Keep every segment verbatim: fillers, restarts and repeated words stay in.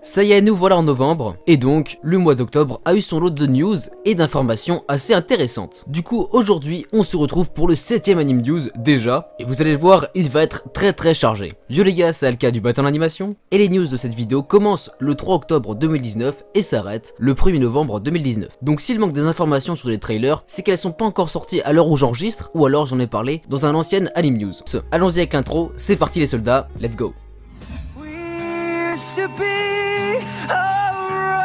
Ça y est, nous voilà en novembre, et donc le mois d'octobre a eu son lot de news et d'informations assez intéressantes. Du coup, aujourd'hui, on se retrouve pour le septième anime news déjà, et vous allez le voir, il va être très très chargé. Yo les gars, c'est Alka du Bâton d'Animation, et les news de cette vidéo commencent le trois octobre deux mille dix-neuf et s'arrêtent le premier novembre deux mille dix-neuf. Donc s'il manque des informations sur les trailers, c'est qu'elles sont pas encore sorties à l'heure où j'enregistre, ou alors j'en ai parlé dans un ancien anime news. Allons-y avec l'intro, c'est parti les soldats, let's go. To be alright.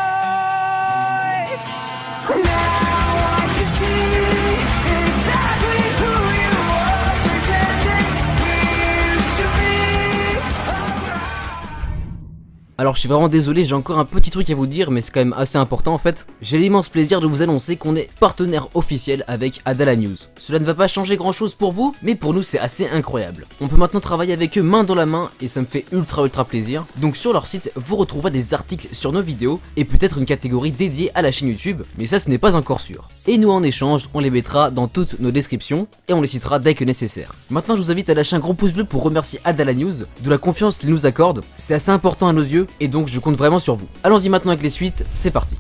Now I can see exactly who you are pretending we used to be alright. Alors je suis vraiment désolé, j'ai encore un petit truc à vous dire, mais c'est quand même assez important en fait. J'ai l'immense plaisir de vous annoncer qu'on est partenaire officiel avec Adala News. Cela ne va pas changer grand chose pour vous, mais pour nous c'est assez incroyable. On peut maintenant travailler avec eux main dans la main et ça me fait ultra ultra plaisir. Donc sur leur site, vous retrouverez des articles sur nos vidéos et peut-être une catégorie dédiée à la chaîne YouTube, mais ça ce n'est pas encore sûr. Et nous en échange, on les mettra dans toutes nos descriptions et on les citera dès que nécessaire. Maintenant je vous invite à lâcher un gros pouce bleu pour remercier Adala News de la confiance qu'ils nous accordent. C'est assez important à nos yeux et donc je compte vraiment sur vous. Allons-y maintenant avec les suites, c'est parti.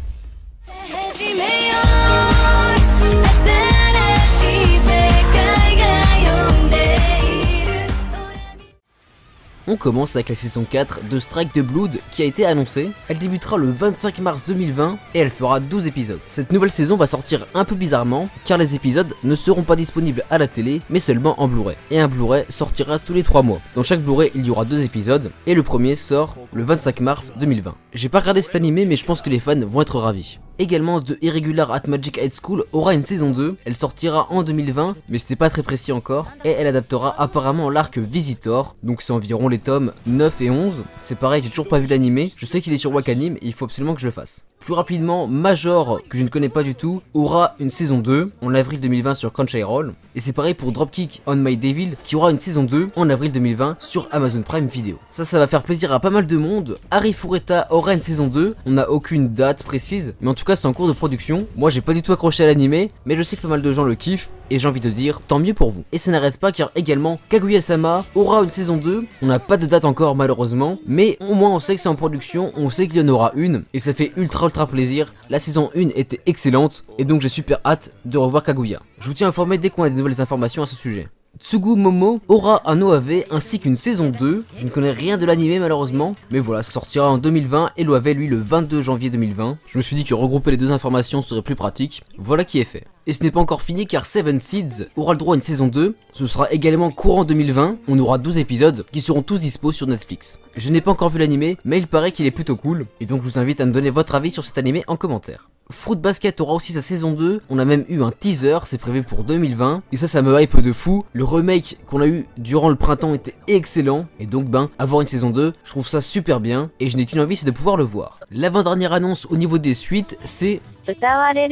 On commence avec la saison quatre de Strike the Blood qui a été annoncée. Elle débutera le vingt-cinq mars deux mille vingt et elle fera douze épisodes. Cette nouvelle saison va sortir un peu bizarrement car les épisodes ne seront pas disponibles à la télé mais seulement en Blu-ray. Et un Blu-ray sortira tous les trois mois. Dans chaque Blu-ray il y aura deux épisodes et le premier sort le vingt-cinq mars deux mille vingt. J'ai pas regardé cet animé mais je pense que les fans vont être ravis. Également, The Irregular at Magic High School aura une saison deux, elle sortira en deux mille vingt, mais c'était pas très précis encore, et elle adaptera apparemment l'arc Visitor, donc c'est environ les tomes neuf et onze, c'est pareil, j'ai toujours pas vu l'animé, je sais qu'il est sur Wakanim et il faut absolument que je le fasse. Plus rapidement, Major, que je ne connais pas du tout, aura une saison deux en avril deux mille vingt sur Crunchyroll. Et c'est pareil pour Dropkick on My Devil qui aura une saison deux en avril deux mille vingt sur Amazon Prime Video. Ça, ça va faire plaisir à pas mal de monde. Harry Fureta aura une saison deux, on n'a aucune date précise, mais en tout cas c'est en cours de production. Moi j'ai pas du tout accroché à l'animé, mais je sais que pas mal de gens le kiffent. Et j'ai envie de dire, tant mieux pour vous. Et ça n'arrête pas car également, Kaguya-sama aura une saison deux. On n'a pas de date encore malheureusement, mais au moins on sait que c'est en production, on sait qu'il y en aura une. Et ça fait ultra ultra plaisir. La saison un était excellente, et donc j'ai super hâte de revoir Kaguya. Je vous tiens informé dès qu'on a des nouvelles informations à ce sujet. Tsugu Momo aura un O A V ainsi qu'une saison deux, je ne connais rien de l'animé malheureusement, mais voilà, ça sortira en deux mille vingt et l'O A V lui le vingt-deux janvier deux mille vingt. Je me suis dit que regrouper les deux informations serait plus pratique, voilà qui est fait. Et ce n'est pas encore fini car Seven Seeds aura le droit à une saison deux, ce sera également courant deux mille vingt, on aura douze épisodes qui seront tous dispo sur Netflix. Je n'ai pas encore vu l'animé, mais il paraît qu'il est plutôt cool, et donc je vous invite à me donner votre avis sur cet animé en commentaire. Fruit Basket aura aussi sa saison deux, on a même eu un teaser, c'est prévu pour deux mille vingt, et ça ça me hype de fou. Le remake qu'on a eu durant le printemps était excellent, et donc ben, avoir une saison deux, je trouve ça super bien, et je n'ai qu'une envie, c'est de pouvoir le voir. L'avant-dernière annonce au niveau des suites, c'est qui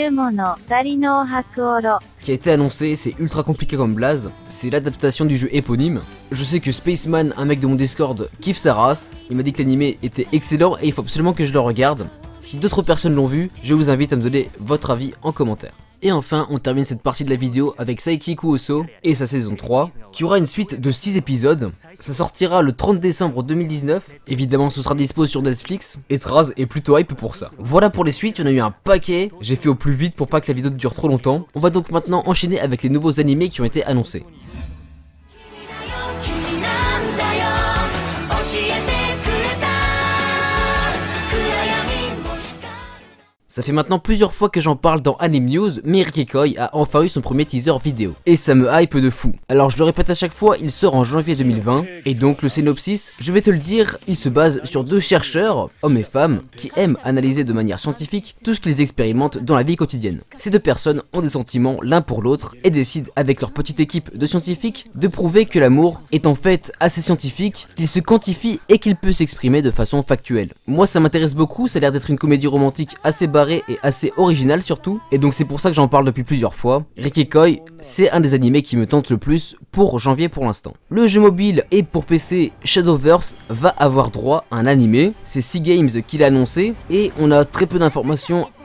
a été annoncé, c'est ultra compliqué comme blaze, c'est l'adaptation du jeu éponyme. Je sais que Spaceman, un mec de mon Discord, kiffe sa race, il m'a dit que l'animé était excellent et il faut absolument que je le regarde. Si d'autres personnes l'ont vu, je vous invite à me donner votre avis en commentaire. Et enfin, on termine cette partie de la vidéo avec Saiki Kuoso et sa saison trois, qui aura une suite de six épisodes. Ça sortira le trente décembre deux mille dix-neuf, évidemment ce sera dispo sur Netflix, et Traz est plutôt hype pour ça. Voilà pour les suites, on a eu un paquet, j'ai fait au plus vite pour pas que la vidéo dure trop longtemps. On va donc maintenant enchaîner avec les nouveaux animés qui ont été annoncés. Ça fait maintenant plusieurs fois que j'en parle dans Anime News, mais Rikekoi a enfin eu son premier teaser vidéo. Et ça me hype de fou. Alors je le répète à chaque fois, il sort en janvier deux mille vingt. Et donc le synopsis, je vais te le dire, il se base sur deux chercheurs, hommes et femmes, qui aiment analyser de manière scientifique tout ce qu'ils expérimentent dans la vie quotidienne. Ces deux personnes ont des sentiments l'un pour l'autre et décident avec leur petite équipe de scientifiques de prouver que l'amour est en fait assez scientifique, qu'il se quantifie et qu'il peut s'exprimer de façon factuelle. Moi ça m'intéresse beaucoup, ça a l'air d'être une comédie romantique assez barrée et assez original surtout, et donc c'est pour ça que j'en parle depuis plusieurs fois. Rikekoi, c'est un des animés qui me tente le plus pour janvier pour l'instant. Le jeu mobile et pour P C Shadowverse va avoir droit à un animé, c'est Sea Games qui l'a annoncé, et on a très peu d'informations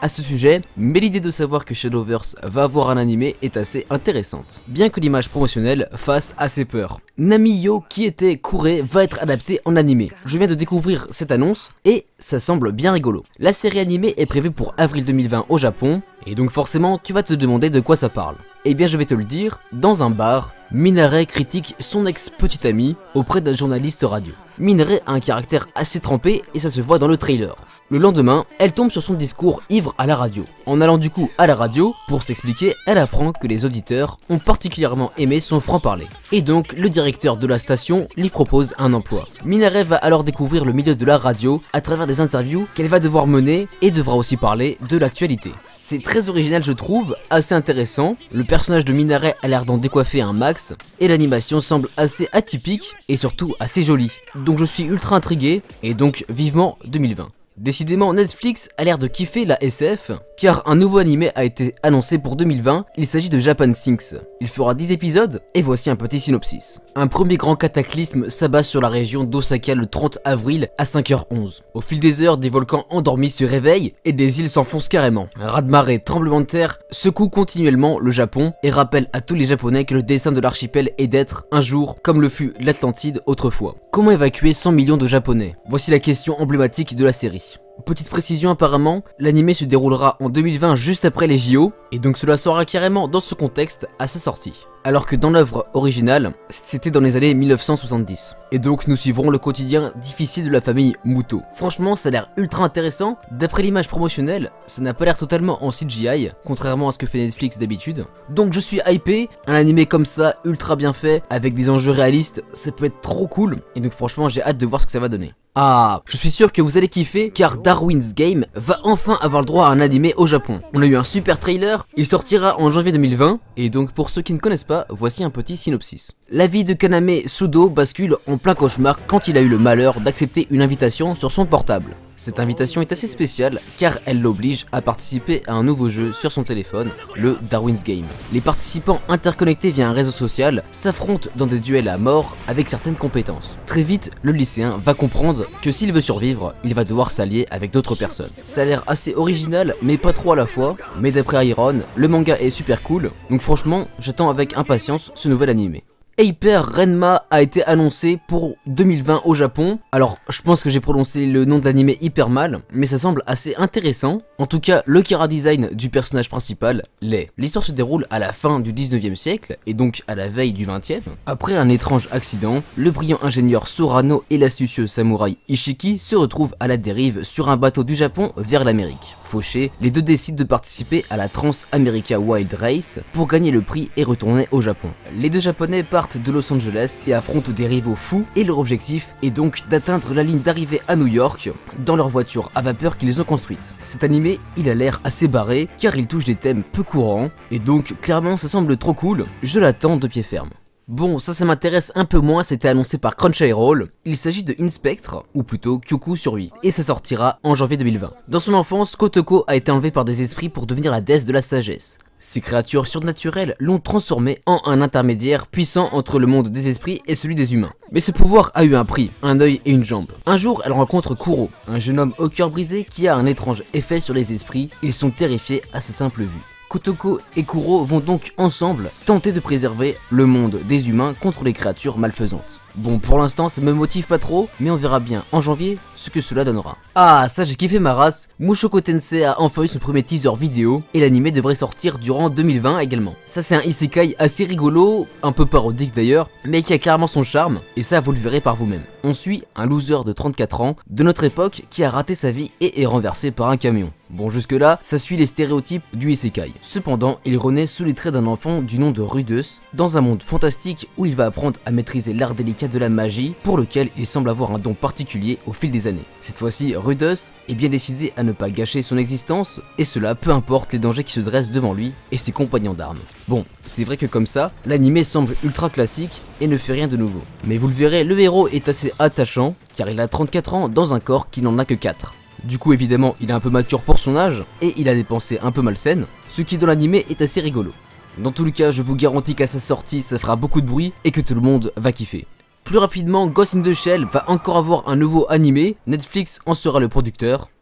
à ce sujet, mais l'idée de savoir que Shadowverse va avoir un animé est assez intéressante, bien que l'image promotionnelle fasse assez peur. Namiyo, qui était Kure, va être adapté en animé. Je viens de découvrir cette annonce et ça semble bien rigolo. La série animée est prévue pour avril deux mille vingt au Japon, et donc forcément tu vas te demander de quoi ça parle. Eh bien je vais te le dire, dans un bar, Minare critique son ex-petite amie auprès d'un journaliste radio. Minare a un caractère assez trempé et ça se voit dans le trailer. Le lendemain, elle tombe sur son discours ivre à la radio. En allant du coup à la radio, pour s'expliquer, elle apprend que les auditeurs ont particulièrement aimé son franc-parler. Et donc, le directeur de la station lui propose un emploi. Minare va alors découvrir le milieu de la radio à travers des interviews qu'elle va devoir mener et devra aussi parler de l'actualité. C'est très original je trouve, assez intéressant. Le personnage de Minare a l'air d'en décoiffer un max et l'animation semble assez atypique et surtout assez jolie. Donc je suis ultra intrigué et donc vivement deux mille vingt. Décidément, Netflix a l'air de kiffer la S F, car un nouveau animé a été annoncé pour deux mille vingt, il s'agit de Japan Sinks. Il fera dix épisodes, et voici un petit synopsis. Un premier grand cataclysme s'abat sur la région d'Osaka le trente avril à cinq heures onze. Au fil des heures, des volcans endormis se réveillent, et des îles s'enfoncent carrément. Un raz-de-marée, tremblement de terre, secoue continuellement le Japon, et rappelle à tous les Japonais que le destin de l'archipel est d'être, un jour, comme le fut l'Atlantide autrefois. Comment évacuer cent millions de Japonais? Voici la question emblématique de la série. Petite précision apparemment, l'animé se déroulera en deux mille vingt juste après les J O, et donc cela sera carrément dans ce contexte à sa sortie. Alors que dans l'œuvre originale, c'était dans les années mille neuf cent soixante-dix. Et donc nous suivrons le quotidien difficile de la famille Muto. Franchement ça a l'air ultra intéressant, d'après l'image promotionnelle, ça n'a pas l'air totalement en C G I, contrairement à ce que fait Netflix d'habitude. Donc je suis hypé, un animé comme ça, ultra bien fait, avec des enjeux réalistes, ça peut être trop cool, et donc franchement j'ai hâte de voir ce que ça va donner. Ah, je suis sûr que vous allez kiffer car Darwin's Game va enfin avoir le droit à un animé au Japon. On a eu un super trailer, il sortira en janvier deux mille vingt, et donc pour ceux qui ne connaissent pas, voici un petit synopsis. La vie de Kaname Sudo bascule en plein cauchemar quand il a eu le malheur d'accepter une invitation sur son portable. Cette invitation est assez spéciale car elle l'oblige à participer à un nouveau jeu sur son téléphone, le Darwin's Game. Les participants interconnectés via un réseau social s'affrontent dans des duels à mort avec certaines compétences. Très vite, le lycéen va comprendre que s'il veut survivre, il va devoir s'allier avec d'autres personnes. Ça a l'air assez original mais pas trop à la fois, mais d'après Iron, le manga est super cool, donc franchement j'attends avec impatience ce nouvel animé. Hyper Renma a été annoncé pour deux mille vingt au Japon. Alors je pense que j'ai prononcé le nom de l'animé hyper mal, mais ça semble assez intéressant. En tout cas le chara design du personnage principal l'est. L'histoire se déroule à la fin du dix-neuvième siècle et donc à la veille du vingtième. Après un étrange accident, le brillant ingénieur Sorano et l'astucieux samouraï Ishiki se retrouvent à la dérive sur un bateau du Japon vers l'Amérique. Fauchés, les deux décident de participer à la Trans-America Wild Race pour gagner le prix et retourner au Japon. Les deux japonais partent de Los Angeles et affrontent des rivaux fous et leur objectif est donc d'atteindre la ligne d'arrivée à New York dans leur voiture à vapeur qu'ils ont construite. Cet animé, il a l'air assez barré car il touche des thèmes peu courants et donc clairement ça semble trop cool, je l'attends de pied ferme. Bon, ça ça m'intéresse un peu moins, c'était annoncé par Crunchyroll. Il s'agit de Inspectre, ou plutôt Kyoku survit, et ça sortira en janvier deux mille vingt. Dans son enfance, Kotoko a été enlevé par des esprits pour devenir la déesse de la sagesse. Ces créatures surnaturelles l'ont transformé en un intermédiaire puissant entre le monde des esprits et celui des humains. Mais ce pouvoir a eu un prix, un œil et une jambe. Un jour, elle rencontre Kuro, un jeune homme au cœur brisé qui a un étrange effet sur les esprits. Ils sont terrifiés à sa simple vue. Kotoko et Kuro vont donc ensemble tenter de préserver le monde des humains contre les créatures malfaisantes. Bon, pour l'instant ça me motive pas trop, mais on verra bien en janvier ce que cela donnera. Ah, ça j'ai kiffé ma race, Mushoku Tensei a enfin eu son premier teaser vidéo, et l'animé devrait sortir durant deux mille vingt également. Ça c'est un isekai assez rigolo, un peu parodique d'ailleurs, mais qui a clairement son charme, et ça vous le verrez par vous-même. On suit un loser de trente-quatre ans, de notre époque, qui a raté sa vie et est renversé par un camion. Bon, jusque là, ça suit les stéréotypes du isekai. Cependant, il renaît sous les traits d'un enfant du nom de Rudeus, dans un monde fantastique où il va apprendre à maîtriser l'art délicat de la magie, pour lequel il semble avoir un don particulier au fil des années. Cette fois-ci, Rudeus est bien décidé à ne pas gâcher son existence, et cela peu importe les dangers qui se dressent devant lui et ses compagnons d'armes. Bon, c'est vrai que comme ça, l'animé semble ultra classique et ne fait rien de nouveau. Mais vous le verrez, le héros est assez attachant, car il a trente-quatre ans dans un corps qui n'en a que quatre. Du coup évidemment il est un peu mature pour son âge et il a des pensées un peu malsaines, ce qui dans l'animé est assez rigolo. Dans tous les cas je vous garantis qu'à sa sortie ça fera beaucoup de bruit et que tout le monde va kiffer. Plus rapidement, Ghost in the Shell va encore avoir un nouveau animé, Netflix en sera le producteur.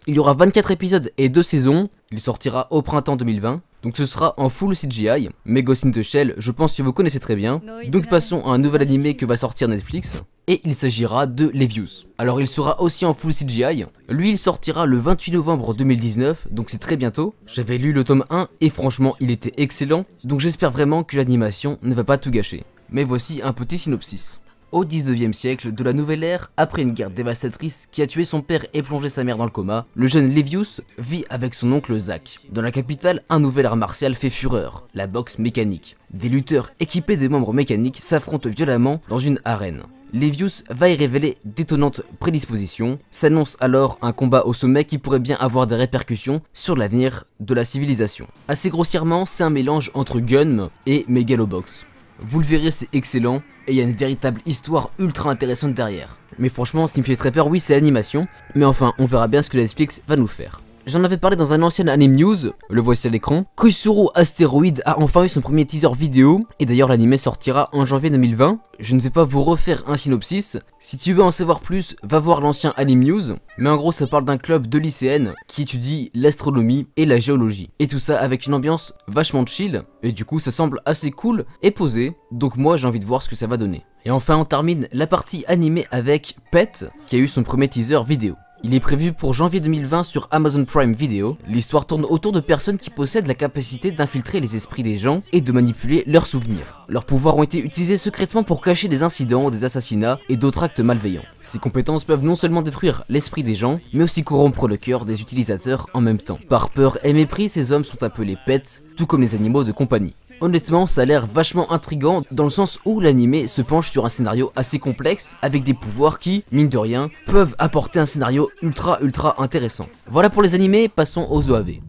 Il y aura vingt-quatre épisodes et deux saisons, il sortira au printemps deux mille vingt. Donc ce sera en full C G I, mais Ghost in the Shell, je pense que vous connaissez très bien. Donc passons à un nouvel animé que va sortir Netflix, et il s'agira de Levius. Alors il sera aussi en full C G I, lui il sortira le vingt-huit novembre deux mille dix-neuf, donc c'est très bientôt. J'avais lu le tome un, et franchement il était excellent, donc j'espère vraiment que l'animation ne va pas tout gâcher. Mais voici un petit synopsis. Au dix-neuvième siècle de la nouvelle ère, après une guerre dévastatrice qui a tué son père et plongé sa mère dans le coma, le jeune Levius vit avec son oncle Zack. Dans la capitale, un nouvel art martial fait fureur, la boxe mécanique. Des lutteurs équipés de membres mécaniques s'affrontent violemment dans une arène. Levius va y révéler d'étonnantes prédispositions, s'annonce alors un combat au sommet qui pourrait bien avoir des répercussions sur l'avenir de la civilisation. Assez grossièrement, c'est un mélange entre Gun et Megalobox. Vous le verrez, c'est excellent, et il y a une véritable histoire ultra intéressante derrière. Mais franchement, ce qui me fait très peur, oui, c'est l'animation, mais enfin, on verra bien ce que Netflix va nous faire. J'en avais parlé dans un ancien anime news, le voici à l'écran. Koisuru Asteroid a enfin eu son premier teaser vidéo, et d'ailleurs l'anime sortira en janvier deux mille vingt. Je ne vais pas vous refaire un synopsis, si tu veux en savoir plus, va voir l'ancien anime news. Mais en gros ça parle d'un club de lycéennes qui étudie l'astronomie et la géologie. Et tout ça avec une ambiance vachement chill, et du coup ça semble assez cool et posé, donc moi j'ai envie de voir ce que ça va donner. Et enfin on termine la partie animée avec Pet, qui a eu son premier teaser vidéo. Il est prévu pour janvier deux mille vingt sur Amazon Prime Video. L'histoire tourne autour de personnes qui possèdent la capacité d'infiltrer les esprits des gens et de manipuler leurs souvenirs. Leurs pouvoirs ont été utilisés secrètement pour cacher des incidents, des assassinats et d'autres actes malveillants. Ces compétences peuvent non seulement détruire l'esprit des gens, mais aussi corrompre le cœur des utilisateurs en même temps. Par peur et mépris, ces hommes sont appelés pets, tout comme les animaux de compagnie. Honnêtement, ça a l'air vachement intriguant dans le sens où l'anime se penche sur un scénario assez complexe avec des pouvoirs qui, mine de rien, peuvent apporter un scénario ultra ultra intéressant. Voilà pour les animés, passons aux O A V.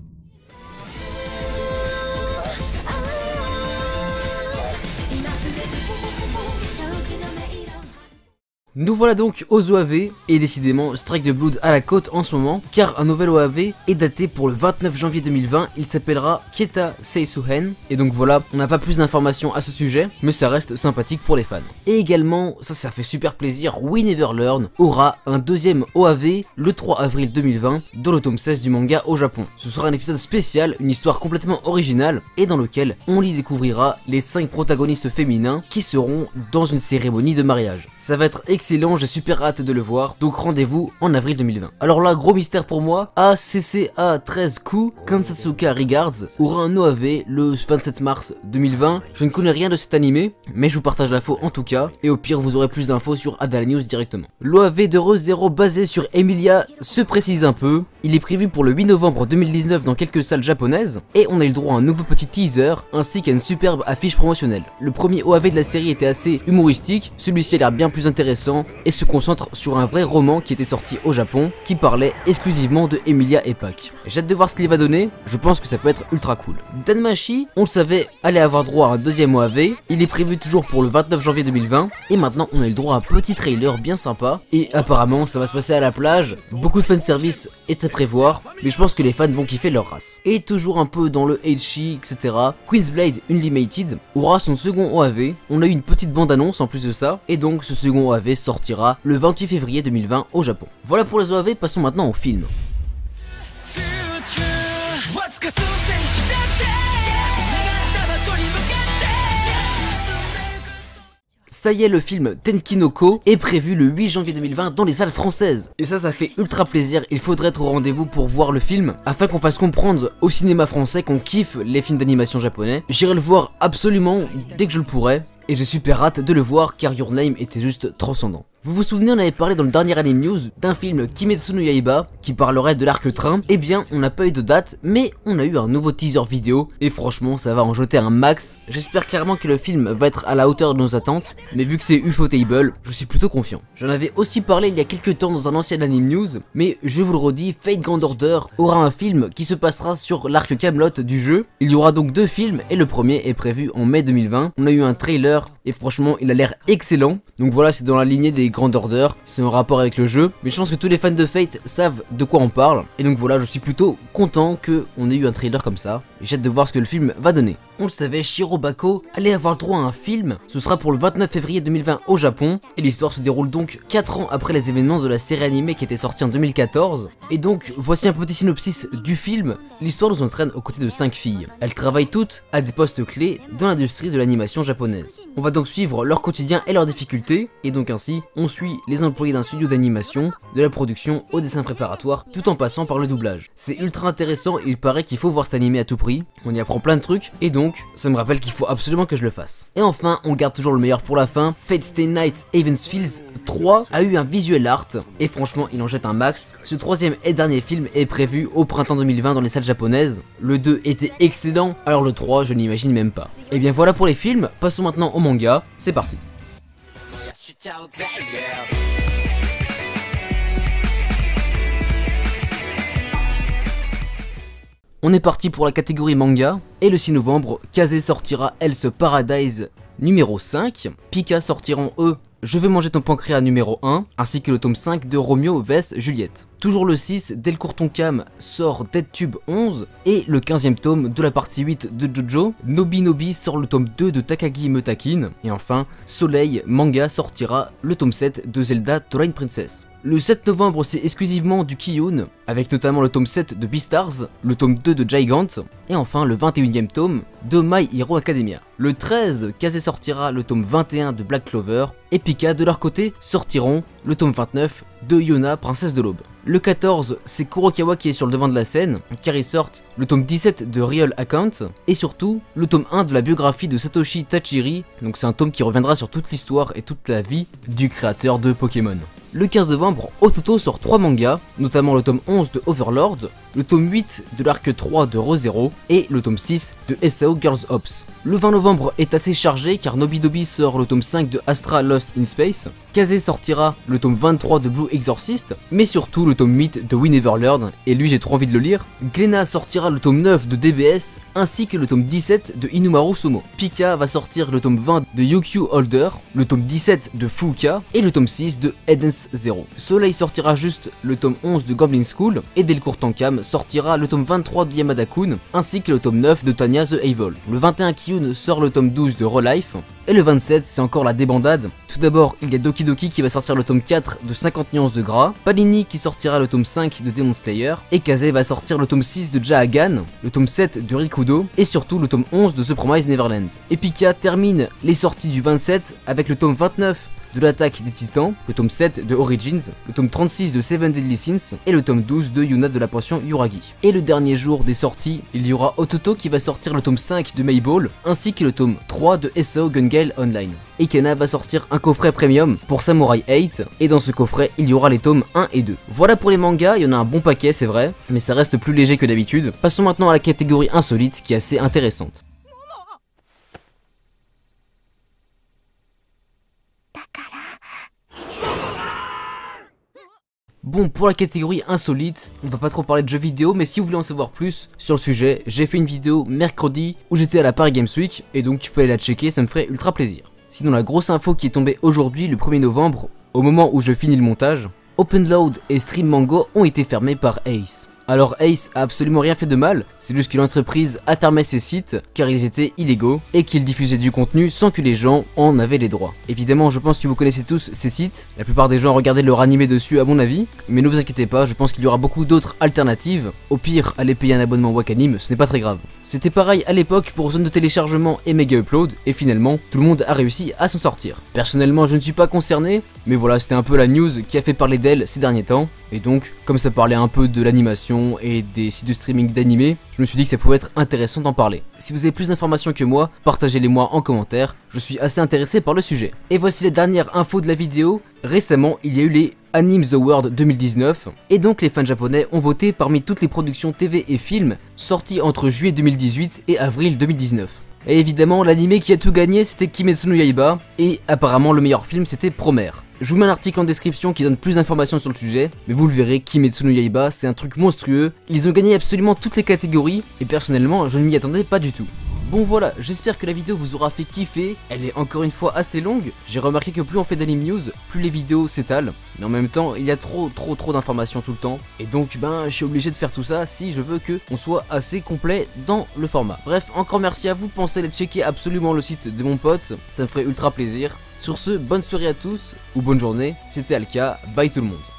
Nous voilà donc aux O A V, et décidément Strike the Blood à la côte en ce moment, car un nouvel O A V est daté pour le vingt-neuf janvier deux mille vingt, il s'appellera Kieta Seisuhen, et donc voilà, on n'a pas plus d'informations à ce sujet, mais ça reste sympathique pour les fans. Et également, ça ça fait super plaisir, We Never Learn aura un deuxième O A V le trois avril deux mille vingt, dans le tome seize du manga au Japon. Ce sera un épisode spécial, une histoire complètement originale, et dans lequel on y découvrira les cinq protagonistes féminins qui seront dans une cérémonie de mariage. Ça va être excellent, j'ai super hâte de le voir, donc rendez-vous en avril deux mille vingt. Alors là, gros mystère pour moi, A C C A treize Q Kansatsuka Regards aura un O A V le vingt-sept mars deux mille vingt. Je ne connais rien de cet animé, mais je vous partage l'info en tout cas, et au pire vous aurez plus d'infos sur Adala News directement. L'O A V de Re:Zero basé sur Emilia se précise un peu, il est prévu pour le huit novembre deux mille dix-neuf dans quelques salles japonaises, et on a eu le droit à un nouveau petit teaser, ainsi qu'à une superbe affiche promotionnelle. Le premier O A V de la série était assez humoristique, celui-ci a l'air bien plus intéressant, et se concentre sur un vrai roman qui était sorti au Japon, qui parlait exclusivement de Emilia et Pac. J'ai hâte de voir ce qu'il va donner, je pense que ça peut être ultra cool. Danmachi, on le savait, allait avoir droit à un deuxième O A V, il est prévu toujours pour le vingt-neuf janvier deux mille vingt, et maintenant on a eu le droit à un petit trailer bien sympa, et apparemment ça va se passer à la plage, beaucoup de fanservice est à prévoir, mais je pense que les fans vont kiffer leur race. Et toujours un peu dans le Heishi, et cetera, Queen's Blade Unlimited aura son second O A V, on a eu une petite bande annonce en plus de ça, et donc ce second O A V sortira le vingt-huit février deux mille vingt au Japon. Voilà pour les O A V, passons maintenant au film. Ça y est, le film Tenkinoko est prévu le huit janvier deux mille vingt dans les salles françaises. Et ça, ça fait ultra plaisir, il faudrait être au rendez-vous pour voir le film, afin qu'on fasse comprendre au cinéma français qu'on kiffe les films d'animation japonais. J'irai le voir absolument dès que je le pourrai, et j'ai super hâte de le voir car Your Name était juste transcendant. Vous vous souvenez, on avait parlé dans le dernier anime news d'un film Kimetsu no Yaiba qui parlerait de l'arc train. Eh bien, on n'a pas eu de date, mais on a eu un nouveau teaser vidéo et franchement, ça va en jeter un max. J'espère clairement que le film va être à la hauteur de nos attentes, mais vu que c'est Ufotable, je suis plutôt confiant. J'en avais aussi parlé il y a quelques temps dans un ancien anime news, mais je vous le redis, Fate Grand Order aura un film qui se passera sur l'arc Camelot du jeu. Il y aura donc deux films et le premier est prévu en mai deux mille vingt. On a eu un trailer et franchement, il a l'air excellent. Donc voilà, c'est dans la lignée des Grand Order, c'est un rapport avec le jeu, mais je pense que tous les fans de Fate savent de quoi on parle, et donc voilà, je suis plutôt content qu'on ait eu un trailer comme ça, et j'ai hâte de voir ce que le film va donner. On le savait, Shirobako allait avoir droit à un film, ce sera pour le vingt-neuf février deux mille vingt au Japon, et l'histoire se déroule donc quatre ans après les événements de la série animée qui était sortie en deux mille quatorze. Et donc, voici un petit synopsis du film. L'histoire nous entraîne aux côtés de cinq filles. Elles travaillent toutes à des postes clés dans l'industrie de l'animation japonaise. On va donc suivre leur quotidien et leurs difficultés, et donc ainsi, on suit les employés d'un studio d'animation, de la production au dessin préparatoire, tout en passant par le doublage. C'est ultra intéressant, il paraît qu'il faut voir cet animé à tout prix, on y apprend plein de trucs, et donc, ça me rappelle qu'il faut absolument que je le fasse. Et enfin, on garde toujours le meilleur pour la fin, Fate Stay Night Evansfields trois a eu un visual art, et franchement, il en jette un max. Ce troisième et dernier film est prévu au printemps deux mille vingt dans les salles japonaises. Le deux était excellent, alors le trois, je n'imagine même pas. Et bien voilà pour les films, passons maintenant au manga, c'est parti. On est parti pour la catégorie manga, et le six novembre, Kaze sortira Hell's Paradise numéro cinq, Pika sortiront eux Je veux manger ton pancréas numéro un, ainsi que le tome cinq de Romeo vs Juliette. Toujours le six, Delcourt Tonkam sort Dead Tube onze, et le quinzième tome de la partie huit de Jojo, Nobi Nobi sort le tome deux de Takagi Metakin, et enfin, Soleil Manga sortira le tome sept de Zelda Twilight Princess. Le sept novembre, c'est exclusivement du Kiyun, avec notamment le tome sept de Beastars, le tome deux de Gigant, et enfin le vingt et unième tome de My Hero Academia. Le treize, Kaze sortira le tome vingt et un de Black Clover, et Pika de leur côté sortiront le tome vingt-neuf de Yona, Princesse de l'Aube. Le quatorze, c'est Kurokawa qui est sur le devant de la scène, car ils sortent le tome dix-sept de Real Account, et surtout le tome un de la biographie de Satoshi Tajiri, donc c'est un tome qui reviendra sur toute l'histoire et toute la vie du créateur de Pokémon. Le quinze novembre, Ototo sort trois mangas, notamment le tome onze de Overlord, le tome huit de l'arc trois de Re:Zero et le tome six de S A O Girls Ops. Le vingt novembre est assez chargé car Nobidobi sort le tome cinq de Astra Lost in Space, Kaze sortira le tome vingt-trois de Blue Exorcist, mais surtout le tome huit de We Never Learn, et lui j'ai trop envie de le lire. Glenna sortira le tome neuf de D B S, ainsi que le tome dix-sept de Inumaru Sumo. Pika va sortir le tome vingt de Yukio Holder, le tome dix-sept de Fuuka, et le tome six de Eden's Zero. Soleil sortira juste le tome onze de Goblin School, et Delcourt Tonkam sortira le tome vingt-trois de Yamada-kun, ainsi que le tome neuf de Tanya the Evil. Le vingt et un Kiyun sort le tome douze de Relife, et le vingt-sept c'est encore la débandade. Tout d'abord il y a Doki Doki qui va sortir le tome quatre de cinquante nuances de gras, Panini qui sortira le tome cinq de Demon Slayer, et Kaze va sortir le tome six de Jahagan, le tome sept de Rikudo, et surtout le tome onze de The Promised Neverland. Et Pika termine les sorties du vingt-sept avec le tome vingt-neuf de l'attaque des titans, le tome sept de Origins, le tome trente-six de Seven Deadly Sins et le tome douze de Yuna de la potion Yuragi. Et le dernier jour des sorties, il y aura Ototo qui va sortir le tome cinq de Mayball ainsi que le tome trois de S A O Gun Gale Online. Ikena va sortir un coffret premium pour Samurai huit et dans ce coffret il y aura les tomes un et deux. Voilà pour les mangas, il y en a un bon paquet c'est vrai, mais ça reste plus léger que d'habitude. Passons maintenant à la catégorie insolite qui est assez intéressante. Bon, pour la catégorie insolite, on va pas trop parler de jeux vidéo, mais si vous voulez en savoir plus sur le sujet, j'ai fait une vidéo mercredi où j'étais à la Paris Games Week, et donc tu peux aller la checker, ça me ferait ultra plaisir. Sinon la grosse info qui est tombée aujourd'hui, le premier novembre, au moment où je finis le montage, OpenLoad et Stream Mango ont été fermés par Ace. Alors Ace a absolument rien fait de mal, c'est juste que l'entreprise a fermé ses sites car ils étaient illégaux et qu'ils diffusaient du contenu sans que les gens en avaient les droits. Évidemment je pense que vous connaissez tous ces sites, la plupart des gens regardaient leur animé dessus à mon avis, mais ne vous inquiétez pas, je pense qu'il y aura beaucoup d'autres alternatives. Au pire, allez payer un abonnement Wakanim, ce n'est pas très grave. C'était pareil à l'époque pour Zone de téléchargement et Mega Upload, et finalement tout le monde a réussi à s'en sortir. Personnellement je ne suis pas concerné, mais voilà c'était un peu la news qui a fait parler d'elle ces derniers temps, et donc comme ça parlait un peu de l'animation et des sites de streaming d'animé, je me suis dit que ça pouvait être intéressant d'en parler. Si vous avez plus d'informations que moi, partagez-les moi en commentaire, je suis assez intéressé par le sujet. Et voici les dernières infos de la vidéo. Récemment, il y a eu les Anime The World deux mille dix-neuf, et donc les fans japonais ont voté parmi toutes les productions T V et films sorties entre juillet deux mille dix-huit et avril deux mille dix-neuf. Et évidemment, l'animé qui a tout gagné c'était Kimetsu no Yaiba, et apparemment le meilleur film c'était Promare. Je vous mets un article en description qui donne plus d'informations sur le sujet, mais vous le verrez, Kimetsu no Yaiba c'est un truc monstrueux, ils ont gagné absolument toutes les catégories, et personnellement je ne m'y attendais pas du tout. Bon voilà, j'espère que la vidéo vous aura fait kiffer. Elle est encore une fois assez longue. J'ai remarqué que plus on fait d'anime news, plus les vidéos s'étalent. Mais en même temps, il y a trop trop trop d'informations tout le temps. Et donc ben je suis obligé de faire tout ça si je veux que on soit assez complet dans le format. Bref, encore merci à vous, pensez à aller checker absolument le site de mon pote, ça me ferait ultra plaisir. Sur ce, bonne soirée à tous, ou bonne journée, c'était Alka, bye tout le monde.